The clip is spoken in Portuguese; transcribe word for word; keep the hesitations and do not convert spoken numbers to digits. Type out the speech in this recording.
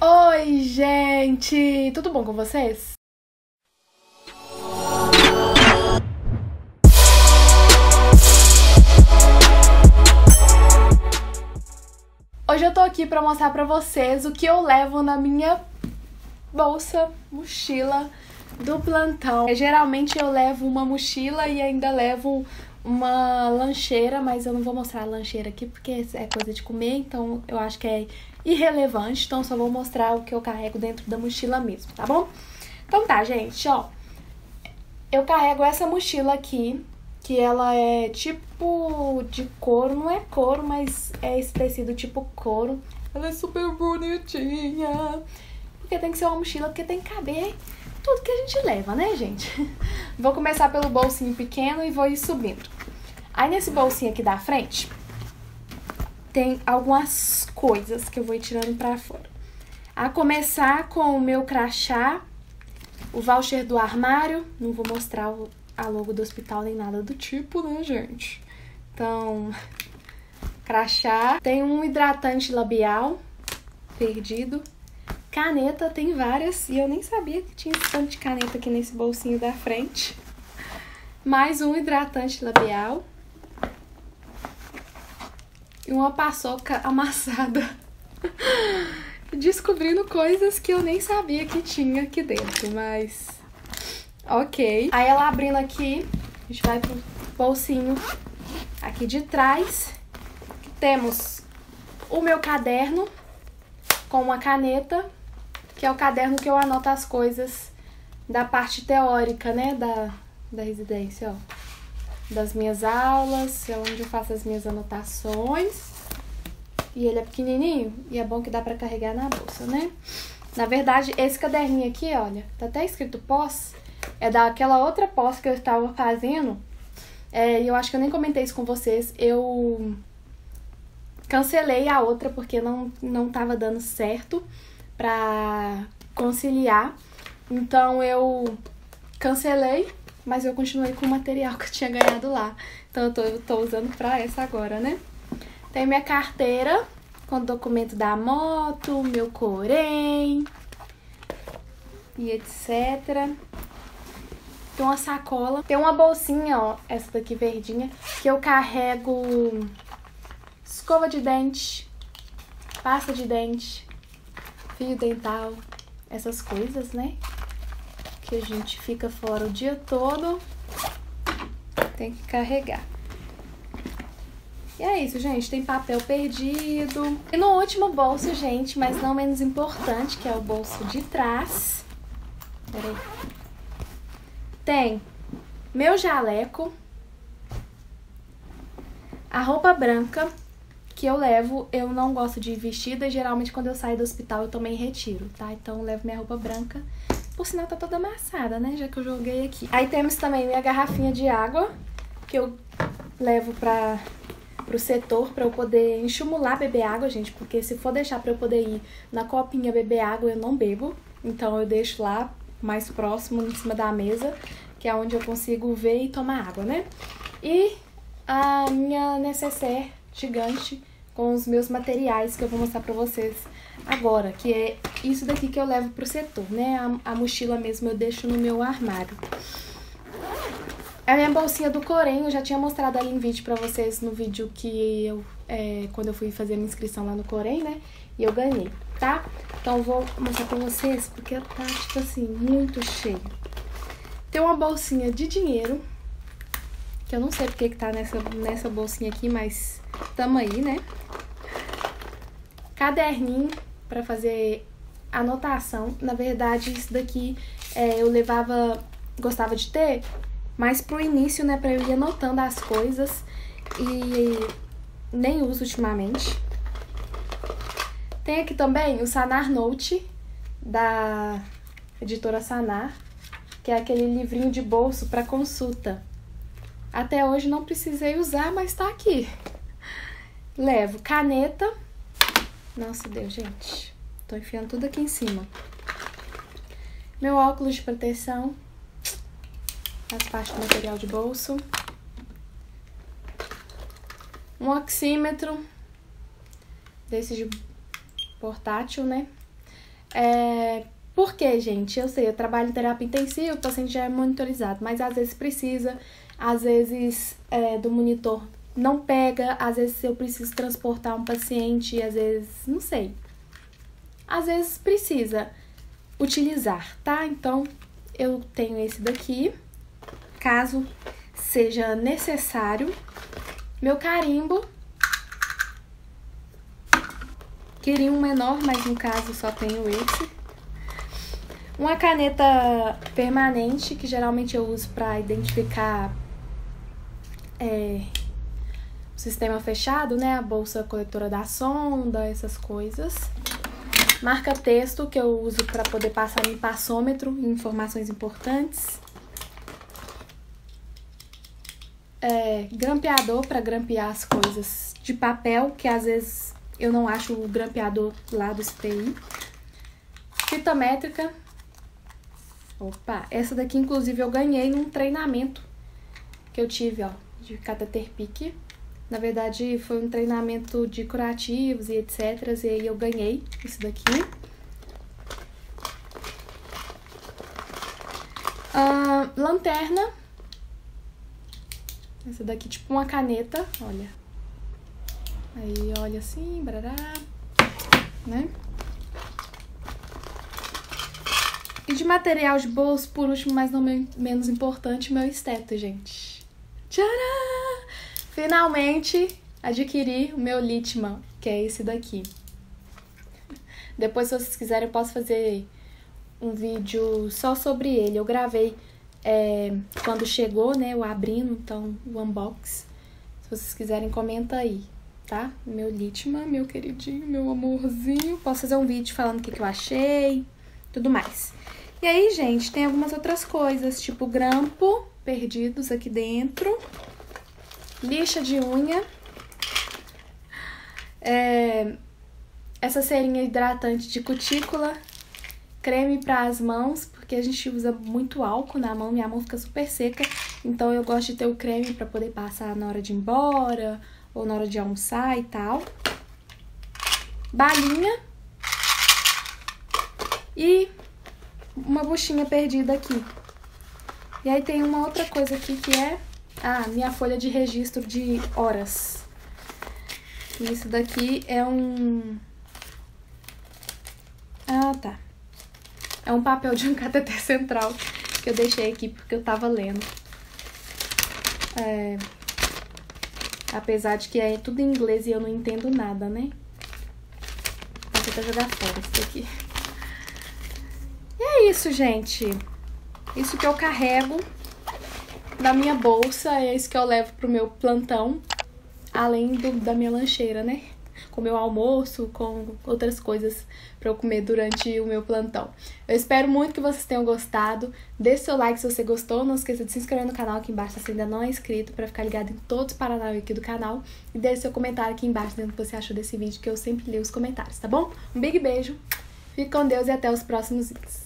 Oi, gente! Tudo bom com vocês? Hoje eu tô aqui pra mostrar pra vocês o que eu levo na minha bolsa, mochila do plantão. Geralmente eu levo uma mochila e ainda levo uma lancheira, mas eu não vou mostrar a lancheira aqui porque é coisa de comer, então eu acho que é irrelevante, então só vou mostrar o que eu carrego dentro da mochila mesmo, tá bom? Então tá, gente, ó, eu carrego essa mochila aqui, que ela é tipo de couro, não é couro, mas é esse tecido tipo couro. Ela é super bonitinha, porque tem que ser uma mochila, porque tem que caber tudo que a gente leva, né, gente? Vou começar pelo bolsinho pequeno e vou ir subindo. Aí nesse bolsinho aqui da frente, tem algumas coisas que eu vou ir tirando pra fora. A começar com o meu crachá, o voucher do armário. Não vou mostrar a logo do hospital nem nada do tipo, né, gente? Então, crachá. Tem um hidratante labial perdido. Caneta, tem várias, e eu nem sabia que tinha esse tanto de caneta aqui nesse bolsinho da frente. Mais um hidratante labial. E uma paçoca amassada. Descobrindo coisas que eu nem sabia que tinha aqui dentro, mas... ok. Aí ela abrindo aqui, a gente vai pro bolsinho aqui de trás. Temos o meu caderno com uma caneta, que é o caderno que eu anoto as coisas da parte teórica, né, da, da residência, ó. Das minhas aulas, é onde eu faço as minhas anotações. E ele é pequenininho e é bom que dá pra carregar na bolsa, né? Na verdade, esse caderninho aqui, olha, tá até escrito pós, é daquela outra pós que eu estava fazendo. É, e eu acho que eu nem comentei isso com vocês, eu cancelei a outra porque não, não tava dando certo pra conciliar. Então eu cancelei, mas eu continuei com o material que eu tinha ganhado lá. Então eu tô, eu tô usando pra essa agora, né? Tem minha carteira com documento da moto, meu corém e etcétera. Tem uma sacola. Tem uma bolsinha, ó, essa daqui verdinha, que eu carrego escova de dente, pasta de dente, fio dental, essas coisas, né? Que a gente fica fora o dia todo, tem que carregar. E é isso, gente. Tem papel perdido. E no último bolso, gente, mas não menos importante, que é o bolso de trás. Peraí. Tem meu jaleco, a roupa branca que eu levo. Eu não gosto de ir vestida. Geralmente, quando eu saio do hospital, eu também retiro, tá? Então, eu levo minha roupa branca. Por sinal, tá toda amassada, né? Já que eu joguei aqui. Aí temos também minha garrafinha de água, que eu levo pra, pro setor pra eu poder enxumular beber água, gente. Porque se for deixar pra eu poder ir na copinha beber água, eu não bebo. Então eu deixo lá, mais próximo, em cima da mesa, que é onde eu consigo ver e tomar água, né? E a minha necessaire gigante com os meus materiais que eu vou mostrar pra vocês agora, que é isso daqui que eu levo pro setor, né? A, a mochila mesmo eu deixo no meu armário. A minha bolsinha do corém, eu já tinha mostrado ela em vídeo pra vocês no vídeo que eu, é, quando eu fui fazer a minha inscrição lá no corém, né? E eu ganhei, tá? Então eu vou mostrar pra vocês, porque tá, tipo assim, muito cheio. Tem uma bolsinha de dinheiro, que eu não sei porque que tá nessa, nessa bolsinha aqui, mas tamo aí, né? Caderninho pra fazer anotação. Na verdade, isso daqui é, eu levava, gostava de ter, mas pro início, né, pra eu ir anotando as coisas, e nem uso ultimamente. Tem aqui também o Sanar Note, da editora Sanar, que é aquele livrinho de bolso pra consulta. Até hoje não precisei usar, mas tá aqui. Levo caneta. Nossa, Deus, gente. Tô enfiando tudo aqui em cima. Meu óculos de proteção. Faz parte do material de bolso. Um oxímetro. Desse de portátil, né? É... Por quê, gente? Eu sei, eu trabalho em terapia intensiva, o paciente já é monitorizado, mas às vezes precisa, às vezes é, do monitor não pega, às vezes eu preciso transportar um paciente, às vezes, não sei. Às vezes precisa utilizar, tá? Então, eu tenho esse daqui, caso seja necessário. Meu carimbo. Queria um menor, mas no caso só tenho esse. Uma caneta permanente, que geralmente eu uso para identificar é, o sistema fechado, né? A bolsa coletora da sonda, essas coisas. Marca-texto, que eu uso para poder passar no passômetro e informações importantes. É, grampeador para grampear as coisas de papel, que às vezes eu não acho o grampeador lá do C T I. Fita métrica. Opa, essa daqui inclusive eu ganhei num treinamento que eu tive, ó, de cateter pique. Na verdade foi um treinamento de curativos e etcétera. E aí eu ganhei isso daqui. Ah, lanterna. Essa daqui tipo uma caneta, olha. Aí olha assim, brará, né? E de material de bolso, por último, mas não menos importante, meu esteto, gente. Tcharam! Finalmente adquiri o meu Litman, que é esse daqui. Depois, se vocês quiserem, eu posso fazer um vídeo só sobre ele. Eu gravei é, quando chegou, né, o abrindo, então, o unbox. Se vocês quiserem, comenta aí, tá? Meu Litman, meu queridinho, meu amorzinho. Posso fazer um vídeo falando o que, que eu achei, tudo mais. E aí, gente, tem algumas outras coisas, tipo grampo perdidos aqui dentro, lixa de unha, é, essa cerinha hidratante de cutícula, creme para as mãos, porque a gente usa muito álcool na mão, minha mão fica super seca, então eu gosto de ter o creme para poder passar na hora de ir embora ou na hora de almoçar e tal. Balinha e uma buchinha perdida aqui. E aí tem uma outra coisa aqui que é ah, minha folha de registro de horas. Isso daqui é um... Ah, tá. É um papel de um cateter central que eu deixei aqui porque eu tava lendo. É... Apesar de que é tudo em inglês e eu não entendo nada, né? Vou tentar jogar fora isso daqui. E é isso, gente. Isso que eu carrego na minha bolsa, é isso que eu levo pro meu plantão, além do, da minha lancheira, né? Com meu almoço, com outras coisas pra eu comer durante o meu plantão. Eu espero muito que vocês tenham gostado. Deixe seu like se você gostou. Não esqueça de se inscrever no canal aqui embaixo se ainda não é inscrito, pra ficar ligado em todos os paranauê aqui do canal. E deixe seu comentário aqui embaixo dizendo o que você achou desse vídeo, que eu sempre leio os comentários, tá bom? Um big beijo, fique com Deus e até os próximos vídeos.